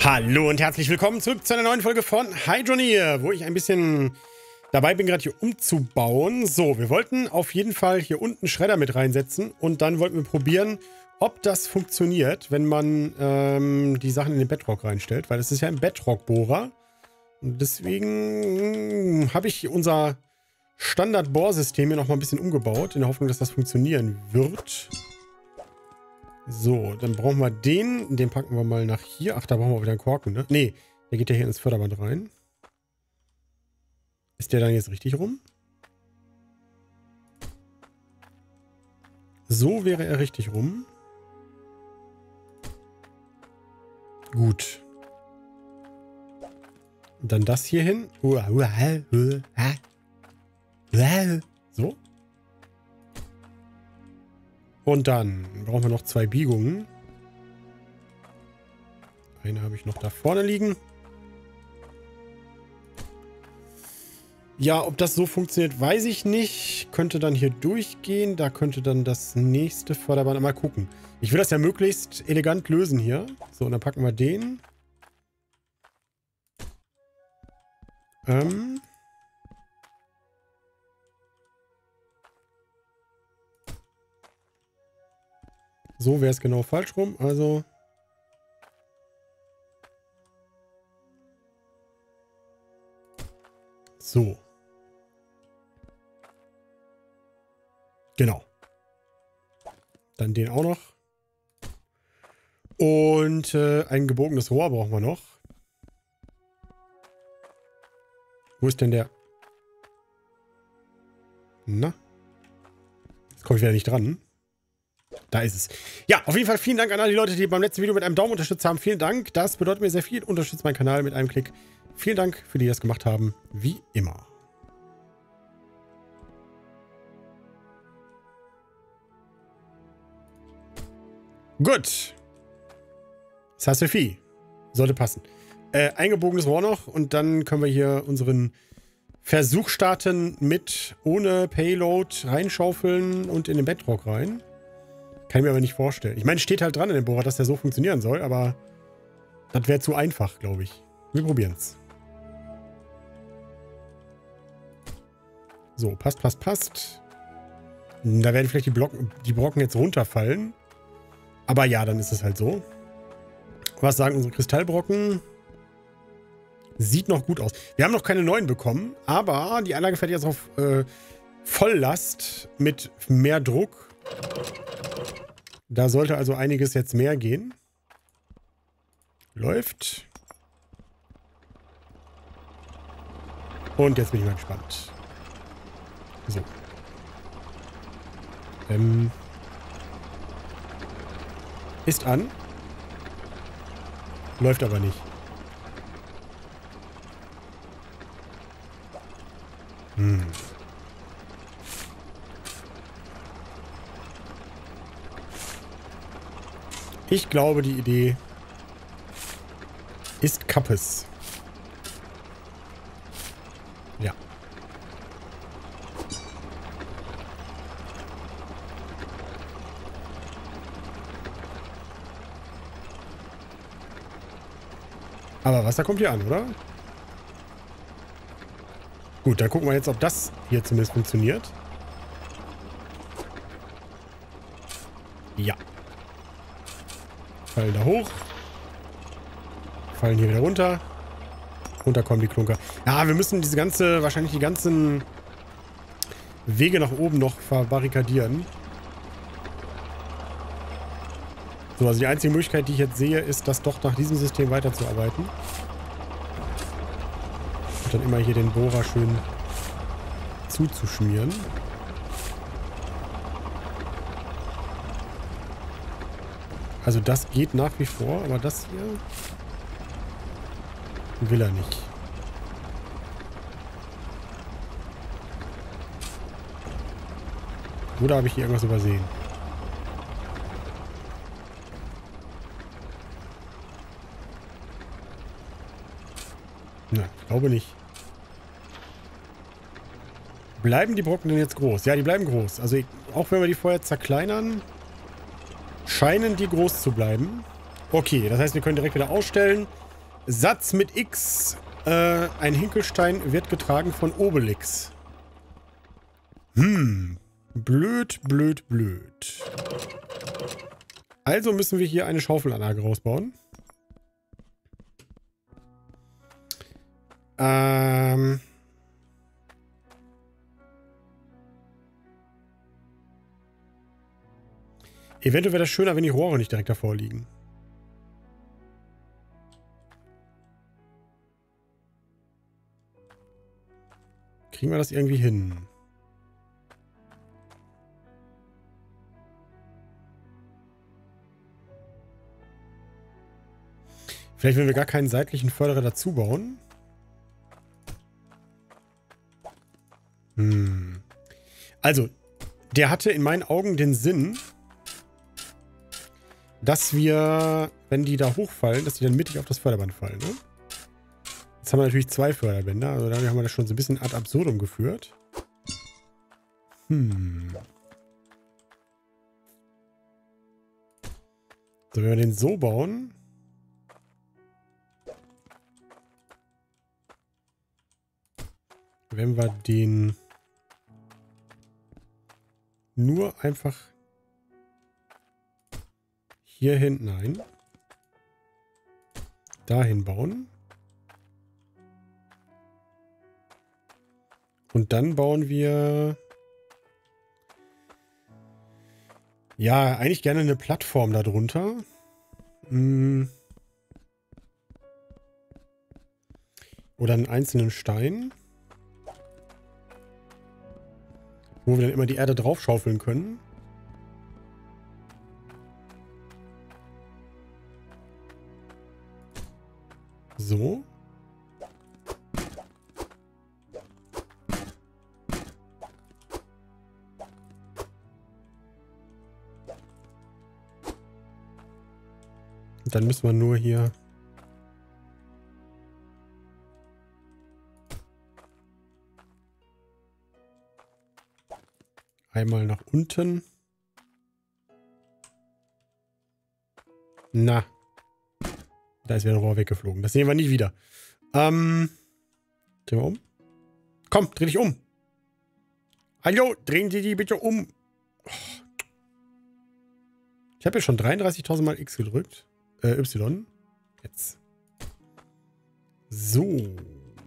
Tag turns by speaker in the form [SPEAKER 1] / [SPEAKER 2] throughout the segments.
[SPEAKER 1] Hallo und herzlich willkommen zurück zu einer neuen Folge von Hydroneer, wo ich ein bisschen dabei bin, gerade hier umzubauen. So, wir wollten auf jeden Fall hier unten Schredder mit reinsetzen und dann wollten wir probieren, ob das funktioniert, wenn man die Sachen in den Bedrock reinstellt, weil das ist ja ein Bedrock-Bohrer. Und deswegen habe ich unser Standard-Bohrsystem hier nochmal ein bisschen umgebaut, in der Hoffnung, dass das funktionieren wird. So, dann brauchen wir den packen wir mal nach hier. Ach, da brauchen wir wieder einen Korken, ne? Nee, der geht ja hier ins Förderband rein. Ist der dann jetzt richtig rum? So wäre er richtig rum. Gut. Und dann das hier hin. So. Und dann brauchen wir noch 2 Biegungen. Eine habe ich noch da vorne liegen. Ja, ob das so funktioniert, weiß ich nicht. Könnte dann hier durchgehen. Da könnte dann das nächste Förderband mal gucken. Ich will das ja möglichst elegant lösen hier. So, und dann packen wir den. So wäre es genau falsch rum. Also so. Genau. Dann den auch noch. Und ein gebogenes Rohr brauchen wir noch. Wo ist denn der? Na? Jetzt komme ich wieder nicht dran. Da ist es. Ja, auf jeden Fall vielen Dank an alle die Leute, die beim letzten Video mit einem Daumen unterstützt haben. Vielen Dank. Das bedeutet mir sehr viel. Unterstützt meinen Kanal mit einem Klick. Vielen Dank für die, die das gemacht haben. Wie immer. Gut. Das heißt Sophie. Sollte passen. Eingebogenes Rohr noch und dann können wir hier unseren Versuch starten mit ohne Payload reinschaufeln und in den Bedrock rein. Kann ich mir aber nicht vorstellen. Ich meine, steht halt dran in dem Bohrer, dass der so funktionieren soll, aber das wäre zu einfach, glaube ich. Wir probieren es. So, passt, passt, passt. Da werden vielleicht die Brocken jetzt runterfallen. Aber ja, dann ist es halt so. Was sagen unsere Kristallbrocken? Sieht noch gut aus. Wir haben noch keine neuen bekommen, aber die Anlage fährt jetzt auf Volllast mit mehr Druck. Da sollte also einiges jetzt mehr gehen. Läuft. Und jetzt bin ich mal gespannt. So. Ist an. Läuft aber nicht. Ich glaube, die Idee ist Kappes. Ja. Aber Wasser kommt hier an, oder? Gut, dann gucken wir jetzt, ob das hier zumindest funktioniert. Ja. Fallen da hoch. Fallen hier wieder runter. Runter kommen die Klunker. Ja, wir müssen wahrscheinlich die ganzen Wege nach oben noch verbarrikadieren. So, also die einzige Möglichkeit, die ich jetzt sehe, ist, das doch nach diesem System weiterzuarbeiten. Und dann immer hier den Bohrer schön zuzuschmieren. Also das geht nach wie vor, aber das hier will er nicht. Oder habe ich hier irgendwas übersehen? Nein, ich glaube nicht. Bleiben die Brocken denn jetzt groß? Ja, die bleiben groß. Also auch wenn wir die vorher zerkleinern, scheinen die groß zu bleiben. Okay, das heißt, wir können direkt wieder ausstellen. Satz mit X. Ein Hinkelstein wird getragen von Obelix. Blöd, blöd, blöd. Also müssen wir hier eine Schaufelanlage rausbauen. Eventuell wäre das schöner, wenn die Rohre nicht direkt davor liegen. Kriegen wir das irgendwie hin? Vielleicht, wenn wir gar keinen seitlichen Förderer dazu bauen. Also, der hatte in meinen Augen den Sinn, dass wir, wenn die da hochfallen, dass die dann mittig auf das Förderband fallen, ne? Jetzt haben wir natürlich 2 Förderbänder, also dadurch haben wir das schon so ein bisschen ad absurdum geführt. So, wenn wir den so bauen. Wenn wir den nur einfach hier hinten, nein, dahin bauen. Und dann bauen wir ja eigentlich gerne eine Plattform darunter. Oder einen einzelnen Stein. Wo wir dann immer die Erde draufschaufeln können. So. Und dann müssen wir nur hier einmal nach unten. Na. Da ist wieder ein Rohr weggeflogen. Das sehen wir nicht wieder. Drehen wir um. Komm, dreh dich um. Hallo, drehen Sie die bitte um. Ich habe ja schon 33.000 Mal X gedrückt. Y. Jetzt. So.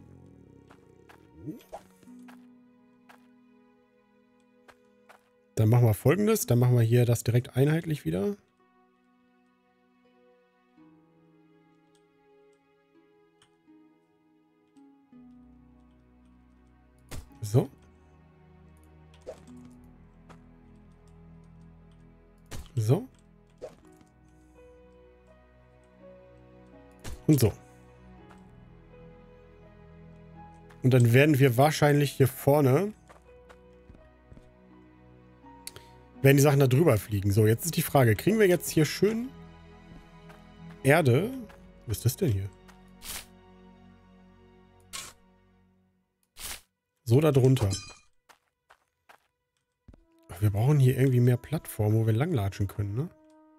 [SPEAKER 1] Dann machen wir Folgendes. Dann machen wir hier das direkt einheitlich wieder. So. So. Und so. Und dann werden wir wahrscheinlich hier vorne werden die Sachen da drüber fliegen. So, jetzt ist die Frage, kriegen wir jetzt hier schön Erde? Was ist das denn hier? So da drunter. Wir brauchen hier irgendwie mehr Plattform, wo wir langlatschen können, ne?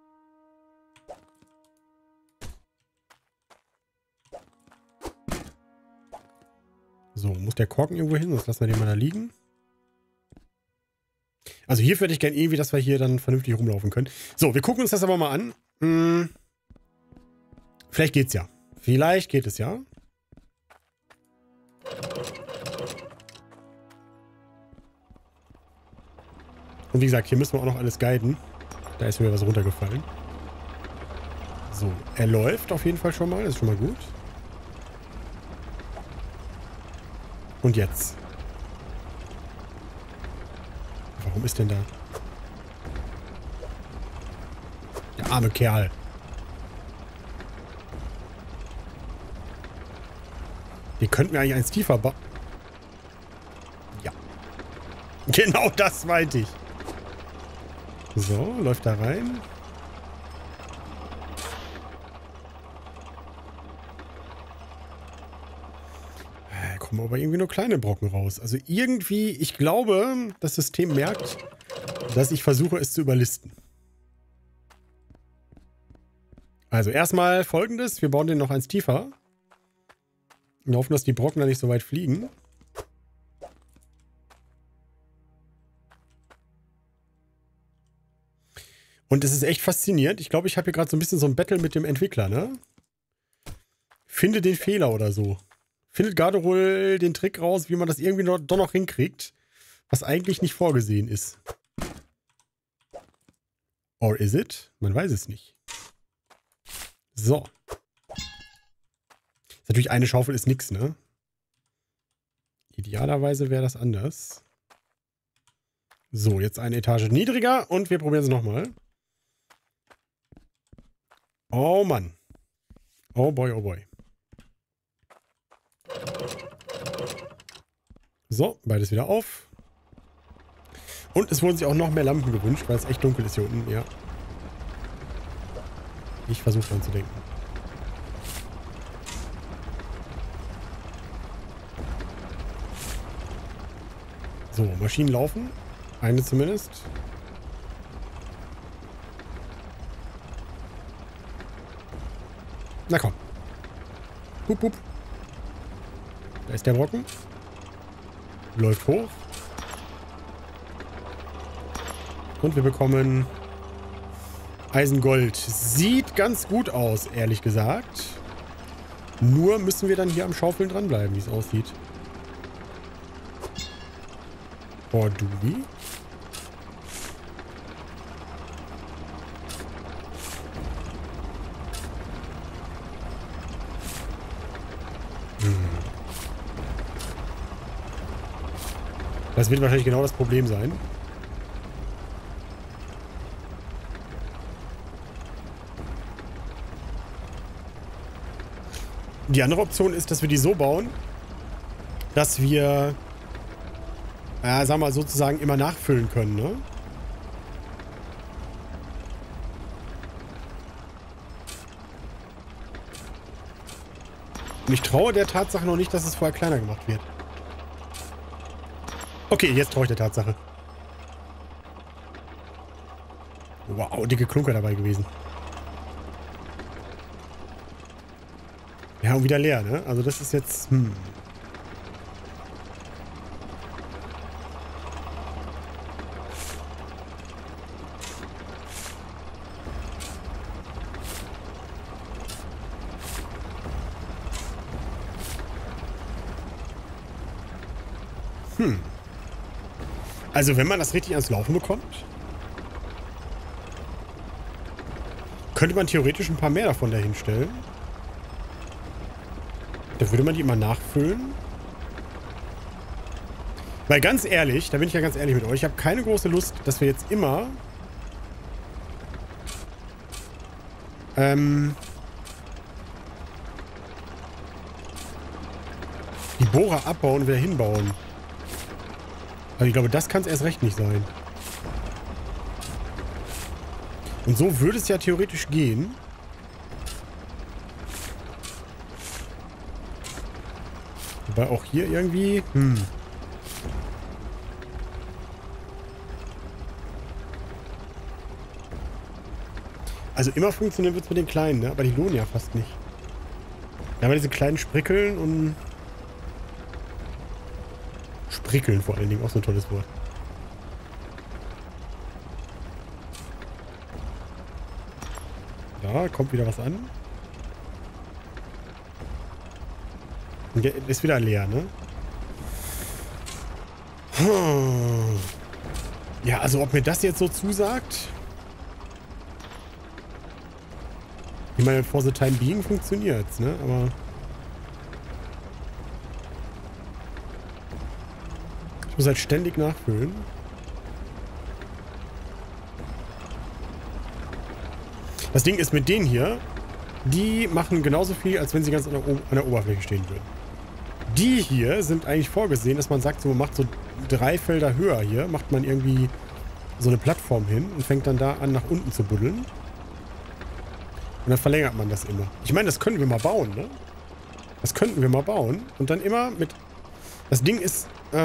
[SPEAKER 1] So, muss der Korken irgendwo hin, sonst lassen wir den mal da liegen. Also hier würde ich gerne irgendwie, dass wir hier dann vernünftig rumlaufen können. So, wir gucken uns das aber mal an. Vielleicht geht's ja. Vielleicht geht es ja. Und wie gesagt, hier müssen wir auch noch alles guiden. Da ist mir was runtergefallen. So, er läuft auf jeden Fall schon mal. Das ist schon mal gut. Und jetzt. Warum ist denn da? Der arme Kerl. Die könnten wir eigentlich eins tiefer bauen. Ja. Genau das meinte ich. So, läuft da rein. Kommen aber irgendwie nur kleine Brocken raus. Also irgendwie, ich glaube, das System merkt, dass ich versuche, es zu überlisten. Also erstmal Folgendes. Wir bauen den noch eins tiefer. Wir hoffen, dass die Brocken da nicht so weit fliegen. Und es ist echt faszinierend. Ich glaube, ich habe hier gerade so ein bisschen so ein Battle mit dem Entwickler, ne? Finde den Fehler oder so. Findet gerade wohl den Trick raus, wie man das irgendwie doch noch hinkriegt, was eigentlich nicht vorgesehen ist. Or is it? Man weiß es nicht. So. Ist natürlich eine Schaufel ist nix, ne? Idealerweise wäre das anders. So, jetzt eine Etage niedriger und wir probieren es nochmal. Oh Mann. Oh boy, oh boy. So, beides wieder auf. Und es wurden sich auch noch mehr Lampen gewünscht, weil es echt dunkel ist hier unten, ja. Ich versuche dran zu denken. So, Maschinen laufen. Eine zumindest. Na komm. Hup, hup. Da ist der Brocken. Läuft hoch. Und wir bekommen Eisengold. Sieht ganz gut aus, ehrlich gesagt. Nur müssen wir dann hier am Schaufeln dranbleiben, wie es aussieht. Oh, Dubi. Das wird wahrscheinlich genau das Problem sein. Die andere Option ist, dass wir die so bauen, dass wir, sagen wir mal sozusagen, immer nachfüllen können, ne? Und ich traue der Tatsache noch nicht, dass es vorher kleiner gemacht wird. Okay, jetzt traue ich der Tatsache. Wow, dicke Klunker dabei gewesen. Ja, und wieder leer, ne? Also das ist jetzt... Also wenn man das richtig ans Laufen bekommt, könnte man theoretisch ein paar mehr davon dahin stellen. Da würde man die immer nachfüllen. Weil ganz ehrlich, da bin ich ja ganz ehrlich mit euch, ich habe keine große Lust, dass wir jetzt immer die Bohrer abbauen und wieder hinbauen. Also ich glaube, das kann es erst recht nicht sein. Und so würde es ja theoretisch gehen. Wobei auch hier irgendwie... Also immer funktionieren wird es mit den kleinen, ne? Aber die lohnen ja fast nicht. Da haben wir diese kleinen Sprickeln und... Sprickeln vor allen Dingen, auch so ein tolles Wort. Da kommt wieder was an. Und der ist wieder leer, ne? Ja, also ob mir das jetzt so zusagt... Ich meine, for the time being funktioniert's, ne? Aber... Ich muss halt ständig nachfüllen. Das Ding ist mit denen hier, die machen genauso viel, als wenn sie ganz an der Oberfläche stehen würden. Die hier sind eigentlich vorgesehen, dass man sagt, so, man macht so 3 Felder höher hier, macht man irgendwie so eine Plattform hin und fängt dann da an, nach unten zu buddeln. Und dann verlängert man das immer. Ich meine, das können wir mal bauen, ne? Das könnten wir mal bauen. Und dann immer mit... Das Ding ist,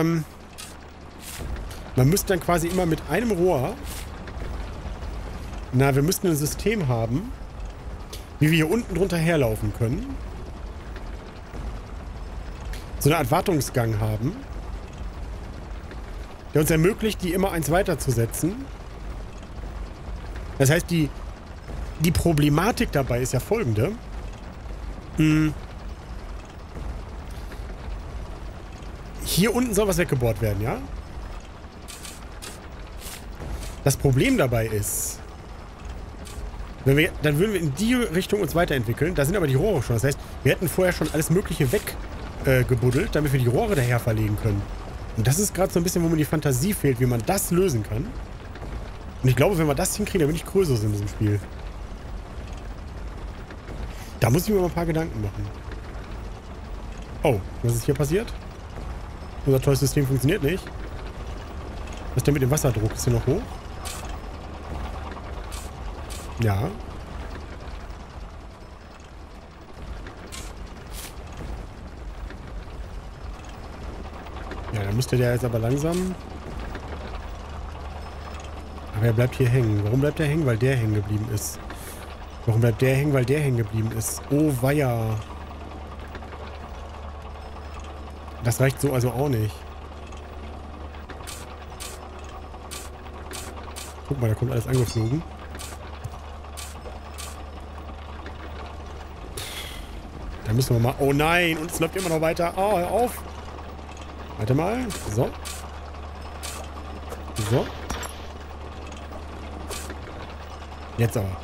[SPEAKER 1] man müsste dann quasi immer mit einem Rohr... Na, wir müssten ein System haben, wie wir hier unten drunter herlaufen können. so eine Art Wartungsgang haben, der uns ermöglicht, die immer eins weiterzusetzen. Das heißt, die Problematik dabei ist ja folgende. Hier unten soll was weggebohrt werden, ja? Das Problem dabei ist, dann würden wir in die Richtung uns weiterentwickeln. Da sind aber die Rohre schon. Das heißt, wir hätten vorher schon alles Mögliche weggebuddelt, damit wir die Rohre daher verlegen können. Und das ist gerade so ein bisschen, wo mir die Fantasie fehlt, wie man das lösen kann. Und ich glaube, wenn wir das hinkriegen, dann bin ich größer in diesem Spiel. Da muss ich mir mal ein paar Gedanken machen. Oh, was ist hier passiert? Unser tolles System funktioniert nicht. Was ist denn mit dem Wasserdruck? Ist hier noch hoch? Ja. Ja, dann müsste der jetzt aber langsam... Aber er bleibt hier hängen. Warum bleibt er hängen? Weil der hängen geblieben ist. Warum bleibt der hängen? Weil der hängen geblieben ist. Oh, weia. Das reicht so also auch nicht. Guck mal, da kommt alles angeflogen. Da müssen wir mal... Oh nein! Und es läuft immer noch weiter. Oh, hör auf! Warte mal. So. So. Jetzt aber.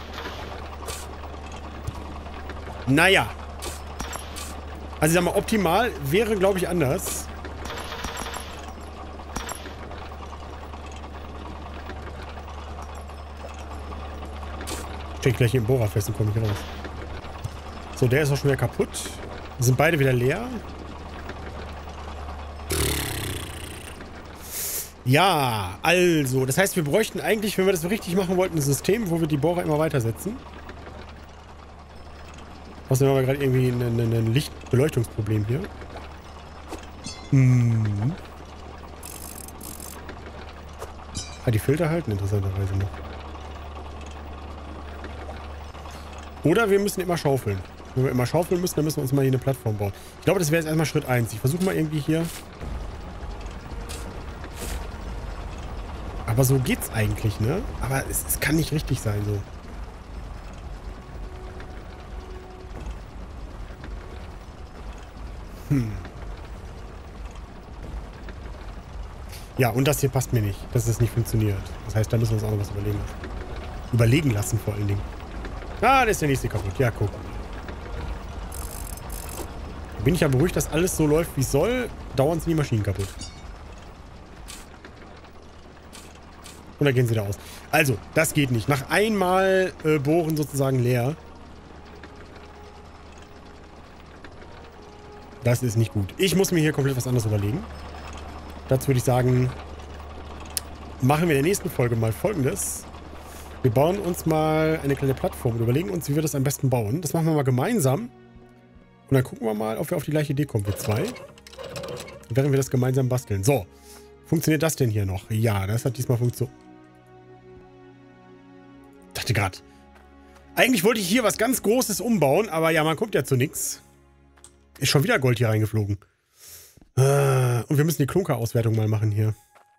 [SPEAKER 1] Naja. Also ich sag mal, optimal wäre, glaube ich, anders. Steht gleich hier im Bohrer fest und komme ich raus. So, der ist auch schon wieder kaputt. Sind beide wieder leer. Ja, also, das heißt, wir bräuchten eigentlich, wenn wir das so richtig machen wollten, ein System, wo wir die Bohrer immer weitersetzen. Außerdem haben wir gerade irgendwie ein Lichtbeleuchtungsproblem hier. Ah, die Filter halten interessanterweise noch. Oder wir müssen immer schaufeln. Wenn wir immer schaufeln müssen, dann müssen wir uns mal hier eine Plattform bauen. Ich glaube, das wäre jetzt erstmal Schritt 1. Ich versuche mal irgendwie hier... Aber so geht's eigentlich, ne? Aber es kann nicht richtig sein, so. Ja, und das hier passt mir nicht, dass es nicht funktioniert. Das heißt, da müssen wir uns auch noch was überlegen lassen. Überlegen lassen, vor allen Dingen. Ah, da ist der nächste kaputt. Ja, guck. Bin ich ja beruhigt, dass alles so läuft, wie es soll. Dauernd sind die Maschinen kaputt. Und da gehen sie da aus. Also, das geht nicht. Nach einmal bohren sozusagen leer. Das ist nicht gut. Ich muss mir hier komplett was anderes überlegen. Dazu würde ich sagen, machen wir in der nächsten Folge mal Folgendes. Wir bauen uns mal eine kleine Plattform und überlegen uns, wie wir das am besten bauen. Das machen wir mal gemeinsam. Und dann gucken wir mal, ob wir auf die gleiche Idee kommen, wir zwei. Während wir das gemeinsam basteln. So, funktioniert das denn hier noch? Ja, das hat diesmal funktioniert. Ich dachte gerade, eigentlich wollte ich hier was ganz Großes umbauen, aber ja, man kommt ja zu nichts. Ist schon wieder Gold hier reingeflogen. Und wir müssen die Klunkerauswertung mal machen hier.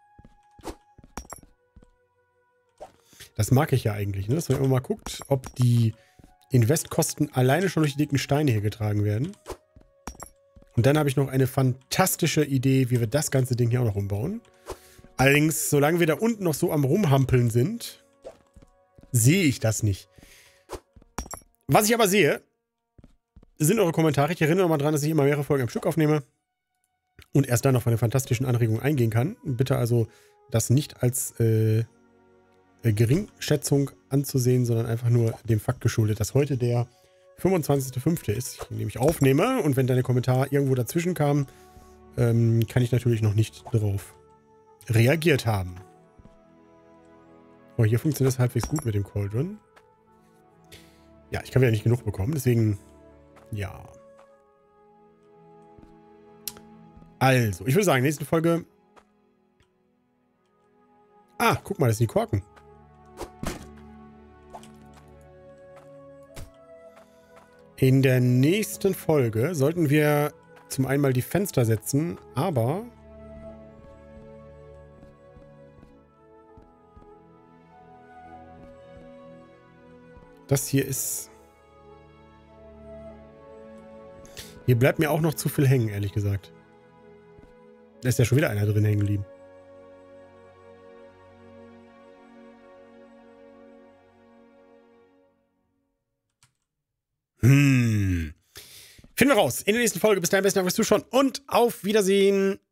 [SPEAKER 1] Das mag ich ja eigentlich, ne? Dass man immer mal guckt, ob die Investkosten alleine schon durch die dicken Steine hier getragen werden. Und dann habe ich noch eine fantastische Idee, wie wir das ganze Ding hier auch noch umbauen. Allerdings, solange wir da unten noch so am Rumhampeln sind, sehe ich das nicht. Was ich aber sehe, sind eure Kommentare. Ich erinnere nochmal dran, dass ich immer mehrere Folgen am Stück aufnehme und erst dann auf eine fantastischen Anregung eingehen kann. Bitte also das nicht als Geringschätzung anzusehen, sondern einfach nur dem Fakt geschuldet, dass heute der 25.05. ist, in dem ich aufnehme. Und wenn deine Kommentare irgendwo dazwischen kamen, kann ich natürlich noch nicht darauf reagiert haben. Oh, hier funktioniert das halbwegs gut mit dem Cauldron. Ja, ich kann wieder nicht genug bekommen, deswegen, ja. Also, ich würde sagen, nächste Folge... Ah, guck mal, das sind die Korken. In der nächsten Folge sollten wir zum einen mal die Fenster setzen, aber... Das hier ist... Hier bleibt mir auch noch zu viel hängen, ehrlich gesagt. Da ist ja schon wieder einer drin hängen geblieben. Finden wir raus. In der nächsten Folge. Bis dahin, besten Dank fürs Zuschauen und auf Wiedersehen.